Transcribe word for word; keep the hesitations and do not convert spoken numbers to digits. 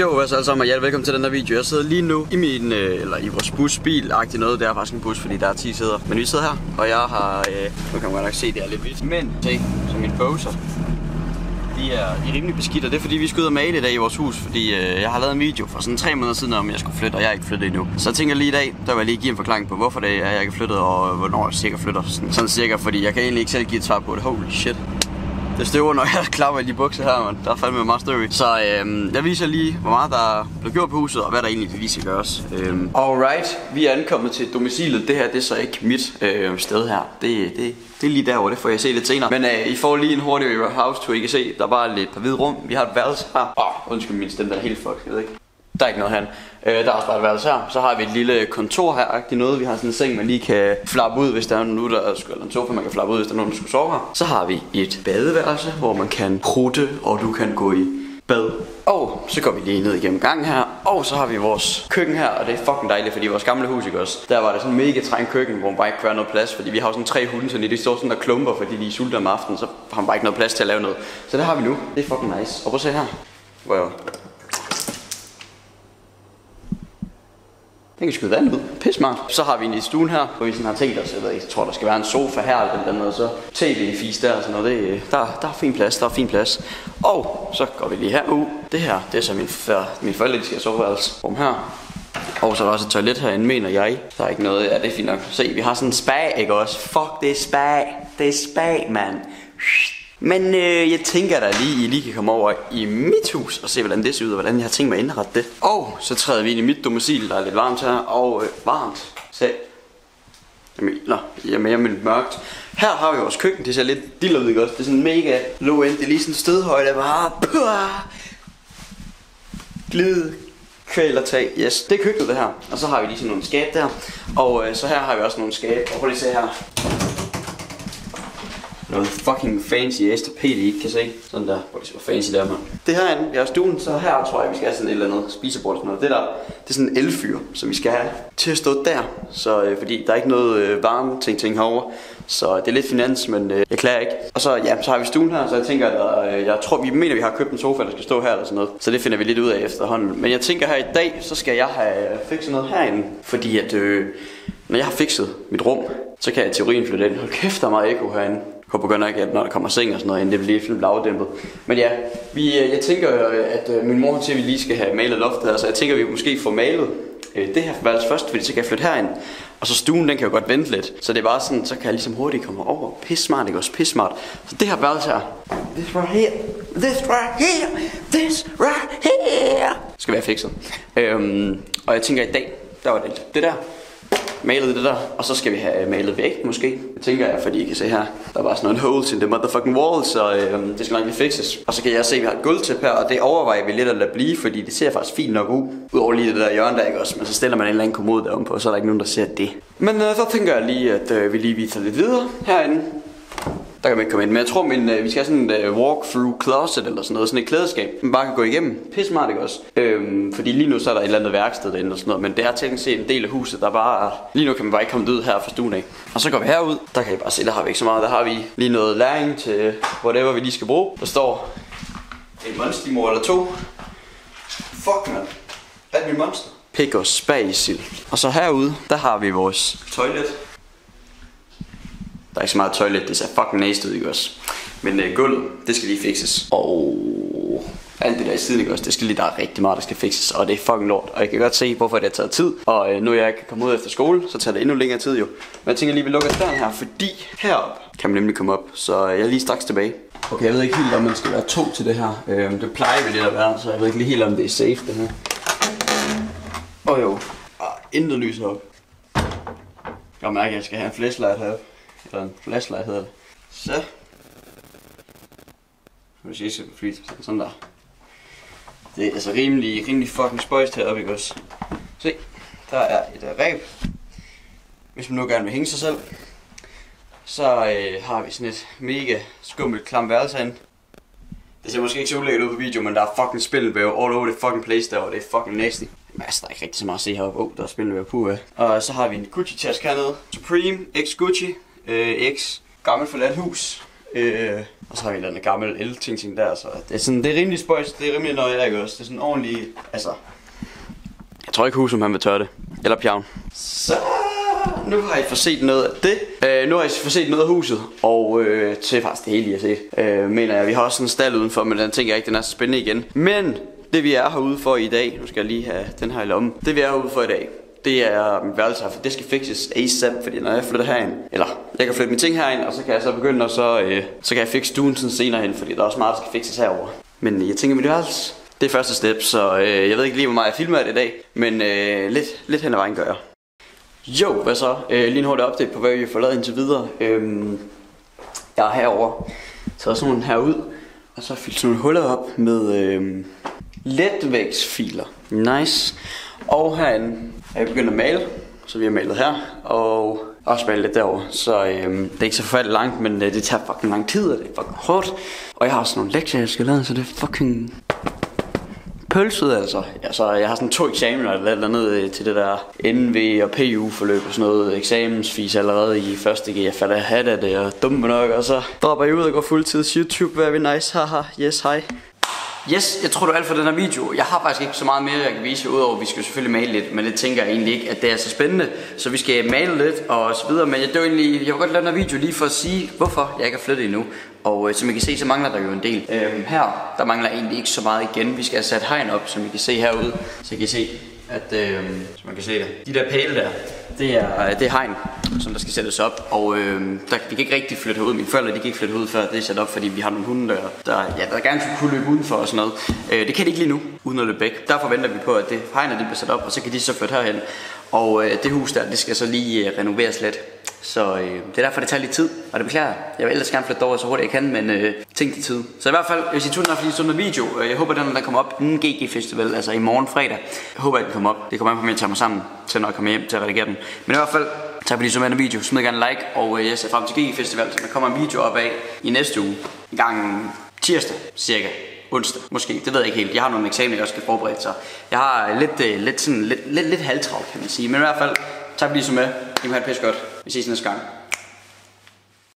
Jo, altså alle sammen, og ja, velkommen til den her video. Jeg sidder lige nu i min, øh, eller i vores busbil-agtig noget. Det er faktisk en bus, fordi der er ti sæder. Men vi sidder her, og jeg har, øh, nu kan man godt nok se, det er lidt vildt. Men, se, så mine bowser, de er, de er rimelig beskidt, og det er fordi, vi skal ud og male i dag i vores hus. Fordi øh, jeg har lavet en video for sådan tre måneder siden, om jeg skulle flytte, og jeg er ikke flyttet endnu. Så jeg tænker lige i dag, der vil jeg lige give en forklaring på, hvorfor det er, jeg ikke er flyttet, og hvornår jeg cirka flytter. Sådan, sådan cirka, fordi jeg kan egentlig ikke selv give et svar på det. Holy shit. Det støver, når jeg klapper i de bukser her, man. Der er fandme meget støv i. Så øhm, jeg viser lige, hvor meget der blev gjort på huset, og hvad der egentlig lige skal gøres. Øhm. Alright, vi er ankommet til domicilet. Det her, det er så ikke mit øh, sted her. Det, det, det er lige derovre, det får jeg se lidt senere. Men øh, I får lige en hurtig house tour, I kan se. Der er bare lidt par hvide rum. Vi har et værelse her. Åh, oh, undskyld min stemme, der er helt fucked, jeg ved ikke. Der er ikke noget her. Øh, der er også bare et værelse her. Så har vi et lille kontor her, noget. Vi har sådan en seng, man lige kan flappe ud, hvis der er nogen, der skal, eller en sofa, man kan flappe ud, hvis der er nogen, der skulle sove her. Så har vi et badeværelse, hvor man kan prutte, og du kan gå i bad. Og så går vi lige ned igennem gangen her. Og så har vi vores køkken her, og det er fucking dejligt, fordi vores gamle hus, ikke også? Der var det sådan en mega trængt køkken, hvor man bare ikke kunne være noget plads, fordi vi har sådan tre hunde, så de står sådan der klumper, fordi de er sulter om aftenen, så har man bare ikke noget plads til at lave noget. Så det har vi nu. Det er fucking nice. Og prøv at se her. Wow. Den kan skyde vand ud. Pisse smart. Så har vi en i stuen her, hvor vi sådan har tænkt os, jeg, jeg tror der skal være en sofa her eller den der, og så tv-fis der og sådan noget. Det, der, der er fin plads, der er fin plads. Og så går vi lige herud. Det her, det er så min, for, min forældre, de skal have soveværelse. Rum her. Og så er der også et toilet herinde, mener jeg. Der er ikke noget, ja det er fint nok. Se, vi har sådan en spa, ikke også? Fuck, det er spa. Det er spa, mand. Men øh, jeg tænker da lige, I lige kan komme over i mit hus og se, hvordan det ser ud, og hvordan jeg har tænkt mig at indrette det. Og så træder vi ind i mit domicil, der er lidt varmt her, og øh, varmt. Se. Jamen, nå, jamen, jamen mørkt. Her har vi vores køkken, det ser lidt diller ud, ikke også? Det er sådan mega low end, det er lige sådan stødhøjde, bare glide kvælertag, yes. Det er køkkenet det her, og så har vi lige sådan nogle skab der. Og øh, så her har vi også nogle skab, og prøv lige at se her. Noget fucking fancy S T P, I ikke kan se. Sådan der, hvor det så fancy der, man. Det her er, vi har stuen, så her tror jeg, vi skal have sådan et eller andet spisebord sådan noget. Det der, det er sådan en elfyr, som vi skal have til at stå der. Så øh, fordi der er ikke noget øh, varme ting ting herovre. Så det er lidt finans, men øh, jeg klager ikke. Og så, ja, så har vi stuen her, så jeg tænker, at øh, jeg tror, vi mener, vi har købt en sofa, der skal stå her eller sådan noget. Så det finder vi lidt ud af efterhånden. Men jeg tænker her i dag, så skal jeg have fikset noget herinde. Fordi at, øh, når jeg har fikset mit rum, så kan jeg i teorien flytte ind. Hold kæft, der er meget ekko herinde. Jeg håber godt nok, at når der kommer seng og sådan noget ind, det bliver lidt lidt lavdæmpet. Men ja, vi, jeg tænker, at min mor siger, at vi lige skal have malet loftet her, så jeg tænker, at vi måske får malet det her værelse først, fordi så kan jeg flytte herind. Og så stuen, den kan jo godt vente lidt, så det er bare sådan, så kan jeg ligesom hurtigt komme over. Pisse smart, ikke også? Pisse smart. Så det her værelse her, this right here, this right here, this right here, skal være fikset. Øhm, og jeg tænker, at i dag, der var det det der. Malet det der, og så skal vi have malet væk måske. Det tænker jeg, fordi I kan se her, der er bare sådan nogle holes in the motherfucking wall, så øh, det skal nok lige fikses. Og så kan jeg se, at vi har et gulvtæppe her, og det overvejer vi lidt at lade blive, fordi det ser faktisk fint nok ud. Udover lige det der hjørne der, ikke også, men så stiller man en eller anden kommode derom på, så er der ikke nogen, der ser det. Men øh, så tænker jeg lige, at øh, vi lige viser lidt videre herinde. Der kan man ikke komme ind, men jeg tror, min, øh, vi skal have sådan et øh, walk-through closet eller sådan noget, sådan et klædeskab, man bare kan gå igennem. Pisse smart, ikke også? Øhm, fordi lige nu så er der et eller andet værksted derinde og sådan noget, men det er teknisk set en del af huset, der bare lige nu kan man bare ikke komme ud her fra stuen af. Og så går vi herud, der kan I bare se, der har vi ikke så meget, der har vi lige noget læring til whatever vi lige skal bruge. Der står en monstermor eller to. Fuck man, er det min monster? Pick og spasil. Og så herude, der har vi vores toilet. Der er ikke så meget toilet, det ser fucking næst ud, ikke også? Men øh, gulvet, det skal lige fikses. Og alt det der i siden, ikke også? Det skal lige, der er rigtig meget, der skal fikses. Og det er fucking lort. Og jeg kan godt se, hvorfor det har taget tid. Og øh, nu jeg kan komme ud efter skole, så tager det endnu længere tid jo. Men jeg tænker lige, vi lukker døren her, fordi heroppe kan man nemlig komme op. Så øh, jeg er lige straks tilbage. Okay, jeg ved ikke helt, om man skal være to til det her. Øh, det plejer vi lidt at være, så jeg ved ikke lige helt, om det er safe, det her. Åh oh, jo. Ah, intet lys heroppe. Jeg mærker, at jeg skal have en flashlight heroppe. Eller en flashlight hedder det. Så. Nu skal jeg se på flyt. Sådan der. Det er altså rimelig, rimelig fucking spøjst heroppe, ikke også? Se, der er et uh, ræb. Hvis man nu gerne vil hænge sig selv, så øh, har vi sådan et mega skummelt klamt værelse herinde. Det ser måske ikke så ulækkert ud på video, men der er fucking spindelvæv all over det fucking place der, og det er fucking nasty. Men altså, der er ikke rigtig så meget at se heroppe. Åh, oh, der er spindelvæv på af. Og så har vi en Gucci-taske hernede. Supreme, X Gucci, øh, X gammelt forladt hus. Øh, og så har vi en eller anden gammel el-ting ting der, så det er sådan, det er rimelig spøjs, det er rimelig nøje, ikke også? Det er sådan ordentligt, altså... Jeg tror ikke Husum han vil tørre det. Eller Pjavn. Så nu har I fået set noget af det. øh, Nu har I fået set noget af huset. Og øh, til faktisk det hele I har set, øh, mener jeg. Vi har også sådan en stald udenfor, men den tænker jeg ikke, den er så spændende igen. Men det vi er herude for i dag, nu skal jeg lige have den her i lommen. Det vi er herude for i dag, det er mit værelse her, for det skal fixes ASAP. Fordi når jeg flytter herind, eller jeg kan flytte mine ting herind, og så kan jeg så begynde, og så, øh, så kan jeg fixe stuen sådan senere hen. Fordi der er også meget, der skal fixes herover. Men jeg tænker mit værelse, det er første step, så øh, jeg ved ikke lige, hvor meget jeg filmer af det i dag. Men øh, lidt, lidt hen ad vejen gør jeg. Jo, hvad så? Øh, lige en hurtigt update på, hvad vi har fået lavet indtil videre. Øhm, jeg er herovre, taget sådan nogle her ud, og så fyldt sådan nogle huller op med øh, letvægtsfiler. Nice. Og herinde er jeg begyndt at male, så vi har malet her, og også malet lidt derovre. Så øh, det er ikke så forfærdeligt langt, men øh, det tager fucking lang tid, og det er fucking hårdt. Og jeg har også nogle lektier, jeg skal lave, så det er fucking... pølset altså. Altså, jeg har sådan to eksamener eller eller andet til det der N V og P U forløb og sådan noget eksamensfis allerede i første G. Jeg falder hat af det og dumme nok, og så dropper jeg ud og går fuldtids YouTube. Hvad er vi nice, haha, yes, hej. Yes, jeg tror det var alt for den her video. Jeg har faktisk ikke så meget mere jeg kan vise jer, udover vi skal selvfølgelig male lidt. Men det tænker jeg egentlig ikke, at det er så spændende. Så vi skal male lidt og så videre. Men jeg, det var egentlig, jeg vil godt lave den her video lige for at sige, hvorfor jeg ikke har flyttet endnu. Og øh, som I kan se, så mangler der jo en del. øhm, Her, der mangler egentlig ikke så meget igen. Vi skal have sat hegn op, som I kan se herude. Så I kan se, at øh, som man kan se det, de der pæle der, det er, det er hegn, som der skal sættes op. Og øh, der, vi kan ikke rigtig flytte herud. Mine forældre, de kan ikke flytte herud, før det er sat op, fordi vi har nogle hunde, der, der, ja, der gerne skulle kunne løbe udenfor og sådan noget. øh, Det kan de ikke lige nu, uden at løbe væk. Derfor venter vi på, at det hegnet det bliver sat op, og så kan de så flytte herhen. Og øh, det hus der, det skal så lige øh, renoveres lidt. Så øh, det er derfor det tager lidt tid, og det beklager jeg. Jeg vil ellers gerne flytte over så hurtigt jeg kan, men øh, tænk det tid. Så i hvert fald, hvis I tusind tak fordi I så noget video. øh, Jeg håber den der kommer op inden G G Festival, altså i morgen fredag. Jeg håber at den kommer op. Det kommer an på mig at tage mig sammen til når jeg kommer hjem til at redigere den. Men i hvert fald, tak fordi I så med den video. Smid gerne like, og øh, jeg ser frem til G G Festival, så der kommer en video op af i næste uge. I gang tirsdag cirka. Onsdag, måske, det ved jeg ikke helt. Jeg har nogle eksamener, jeg også skal forberede, så jeg har lidt, øh, lidt, sådan, lidt, lidt, lidt halvtravlt, kan man sige. Men i hvert fald, tak fordi I så med. I må have det pisse godt. Vi ses næste gang.